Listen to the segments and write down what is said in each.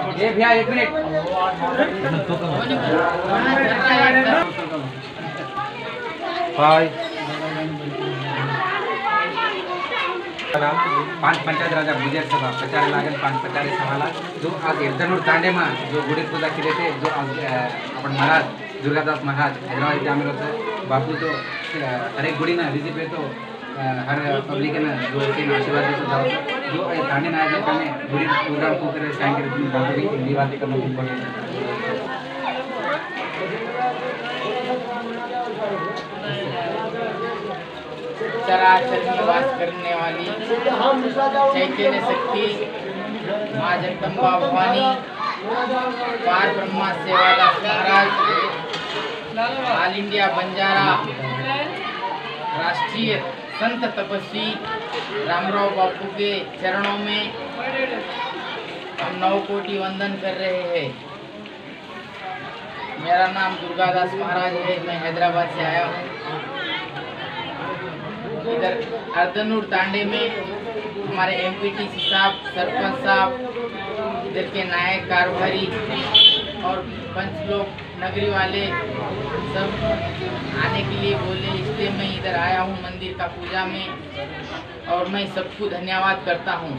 ये भैया 1 मिनट। 5 पंचायत राजा गुजर सभा प्रचार लागेल 5 प्रचारे सभाला जो आज एर्धनूर तांडे में जो गुड़ी पूजा केले थे जो आज अपन महाराज दुर्गादास महाराज हैदराबाद आम्ही होतो बापू तो हर एक गुड़ी ना विजिट पे तो हर पब्लिक ने जो के आशीर्वाद देतो जाओ जो तांडे ना जे कने गुड़ी प्रोग्राम को करे साइन करे तुम बापू की हिंदी बातें करना इम्पोर्टेंट चराचर में वास करने वाली चैतन्य शक्ति माँ जगदम्बा भवानी पार ब्रह्मा सेवादास महाराज ऑल इंडिया बंजारा राष्ट्रीय संत तपस्वी रामराव बापू के चरणों में हम 9 कोटि वंदन कर रहे हैं। मेरा नाम दुर्गादास महाराज है, मैं हैदराबाद से आया हूँ। इधर अर्धनूर तांडे में हमारे एमपीटीसी साहब, सरपंच साहब, इधर के नायक कारभारी और पंच लोग नगरी वाले सब आने के लिए बोले, इसलिए मैं इधर आया हूँ मंदिर का पूजा में और मैं सबको धन्यवाद करता हूँ।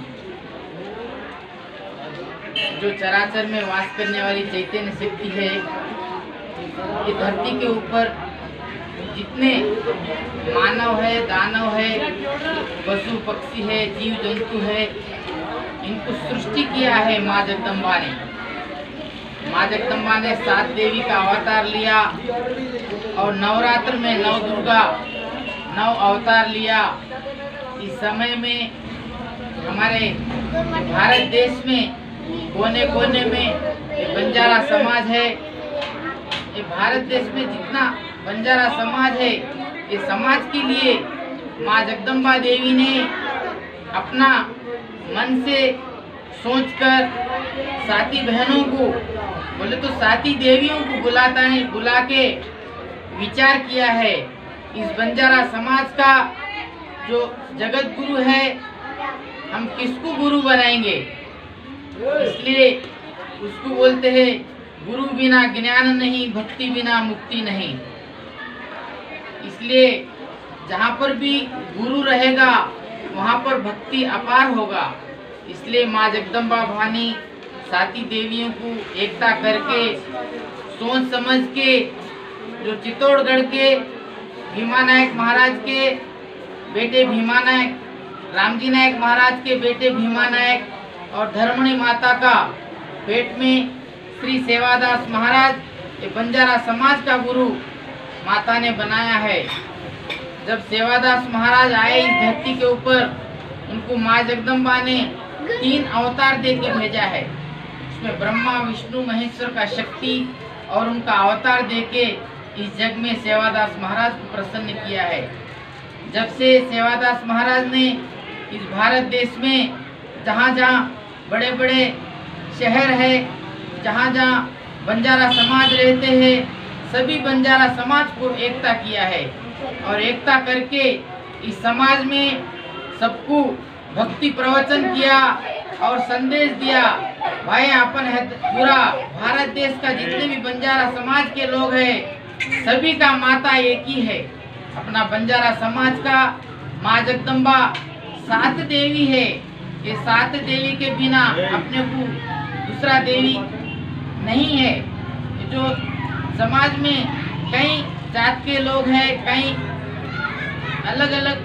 जो चराचर में वास करने वाली चैतन्य शक्ति है, ये धरती के ऊपर जितने मानव है, दानव है, पशु पक्षी है, जीव जंतु है, इनको सृष्टि किया है माँ जगदम्बा ने। माँ जगदम्बा ने 7 देवी का अवतार लिया और नवरात्र में 9 दुर्गा 9 अवतार लिया। इस समय में हमारे भारत देश में कोने कोने में ये बंजारा समाज है। ये भारत देश में जितना बंजारा समाज है, ये समाज के लिए माँ जगदम्बा देवी ने अपना मन से सोचकर साथी बहनों को बोले तो साथी देवियों को बुला के विचार किया है। इस बंजारा समाज का जो जगत गुरु है, हम किसको गुरु बनाएंगे, इसलिए उसको बोलते हैं गुरु बिना ज्ञान नहीं, भक्ति बिना मुक्ति नहीं। इसलिए जहाँ पर भी गुरु रहेगा वहाँ पर भक्ति अपार होगा। इसलिए माँ जगदम्बा भवानी साथी देवियों को एकता करके सोच समझ के जो चित्तौड़गढ़ के भीमा नायक महाराज के बेटे भीमा नायक, रामजी नायक महाराज के बेटे भीमा नायक और धर्मणी माता का पेट में श्री सेवादास महाराज, ये बंजारा समाज का गुरु माता ने बनाया है। जब सेवादास महाराज आए इस धरती के ऊपर, उनको माँ जगदम्बा ने 3 अवतार दे के भेजा है। उसमें ब्रह्मा विष्णु महेश्वर का शक्ति और उनका अवतार दे के इस जग में सेवादास महाराज को प्रसन्न किया है। जब से सेवादास महाराज ने इस भारत देश में जहाँ जहाँ बड़े बड़े शहर है, जहाँ जहाँ बंजारा समाज रहते हैं, सभी बंजारा समाज को एकता किया है और एकता करके इस समाज में सबको भक्ति प्रवचन किया और संदेश दिया। भाई अपन है पूरा भारत देश का जितने भी बंजारा समाज के लोग हैं, सभी का माता एक ही है। अपना बंजारा समाज का माँ जगदम्बा 7 देवी है। ये 7 देवी के बिना अपने को दूसरा देवी नहीं है। जो समाज में कई जात के लोग हैं, कई अलग अलग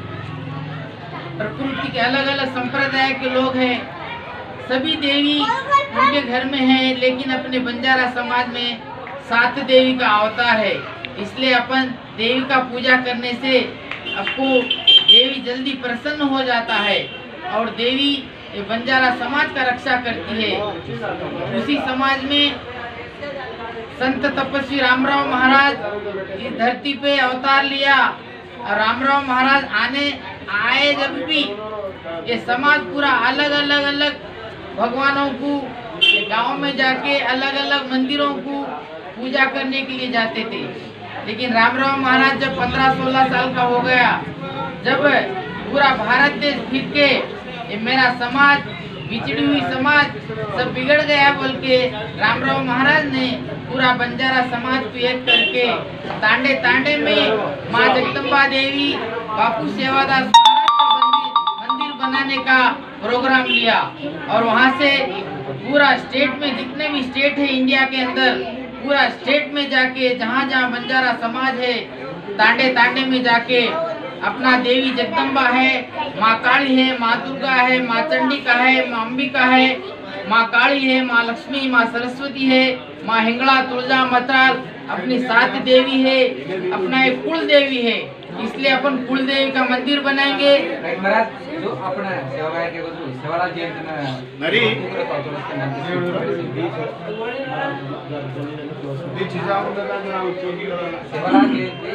प्रकृति के अलग अलग संप्रदाय के लोग हैं, सभी देवी उनके घर में हैं, लेकिन अपने बंजारा समाज में 7 देवी का अवतार है। इसलिए अपन देवी का पूजा करने से आपको देवी जल्दी प्रसन्न हो जाता है और देवी ये बंजारा समाज का रक्षा करती है। उसी समाज में संत तपस्वी रामराव महाराज इस धरती पे अवतार लिया और रामराव महाराज आए जब भी ये समाज पूरा अलग अलग भगवानों को गांव में जाके अलग अलग मंदिरों को पूजा करने के लिए जाते थे। लेकिन रामराव महाराज जब 15-16 साल का हो गया, जब पूरा भारत देश फिर के ये मेरा समाज बिछड़ी हुई समाज सब बिगड़ गया बोल के रामराव महाराज ने पूरा बंजारा समाज को एक करके तांडे तांडे में माँ जगदम्बा देवी बापू सेवादास मंदिर बनाने का प्रोग्राम लिया और वहाँ से पूरा स्टेट में जितने भी स्टेट है इंडिया के अंदर पूरा स्टेट में जाके जहाँ जहाँ बंजारा समाज है तांडे तांडे में जाके अपना देवी जगदम्बा है, माँ काली है, माँ दुर्गा है, माँ चंडिका है, माँ अंबिका है, माँ काली है, माँ लक्ष्मी, माँ सरस्वती है, माँ हिंगला तुलजा मतराल अपनी 7 देवी है, अपना एक कुल देवी है। इसलिए अपन कुल देवी का मंदिर बनाएंगे। महाराज जो अपना सेवालाल के गोदू सेवालाल जयंती नरी सेवालाल जयंती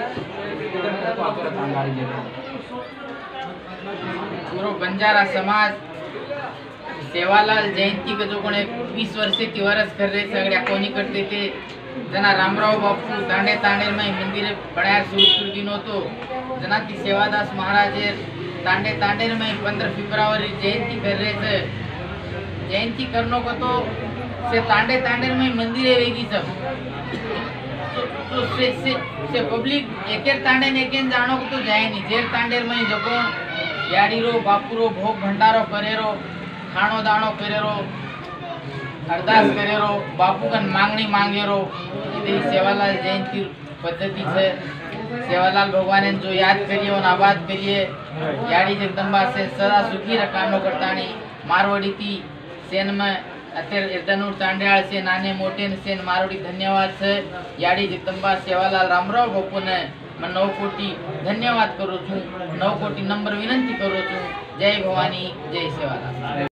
पूरा बंजारा समाज सेवालाल जयंती का जो कोणी 20 वर्षे ती वरस कर रहे सगळ्या कोणी करते ते जना रामराव बापू तांडे तांडे में मंदिर बनाया शुरू कर दिनो तो जना की सेवादास महाराज तांडे तांडे में 15 फरवरी जयंती कर रहे थे। जयंती करने को तो से तांडे तांडे में मंदिर रहेगी सब तो से पब्लिक एकेर तांडे ने एकेन जानो को तो जाए नहीं जेर तांडेर में जको याड़ी रो बापू रो भोग भंडारो करे रो खानो दानो करे रो अरदास करे रो बापू का मांगनी मांगे रो इधर सेवालाल जयंती पद्धति से सेवालाल भगवान ने जो याद करिए और आबाद करिए याड़ी जगदम्बा से सदा सुखी रखानो करतानी मारवाड़ी थी सेन में અત્યારે એર્દાનુર ચાંડિયાળ છે નાને મોટે છે મારોડી ધન્યવાદ છે યાડી જગદંબા સેવાલાલ રામરાવ બાપુને मैं 9 कोटी धन्यवाद करू છું 9 कोटी नंबर विनंती करू છું जय भवानी जय सेवालाल।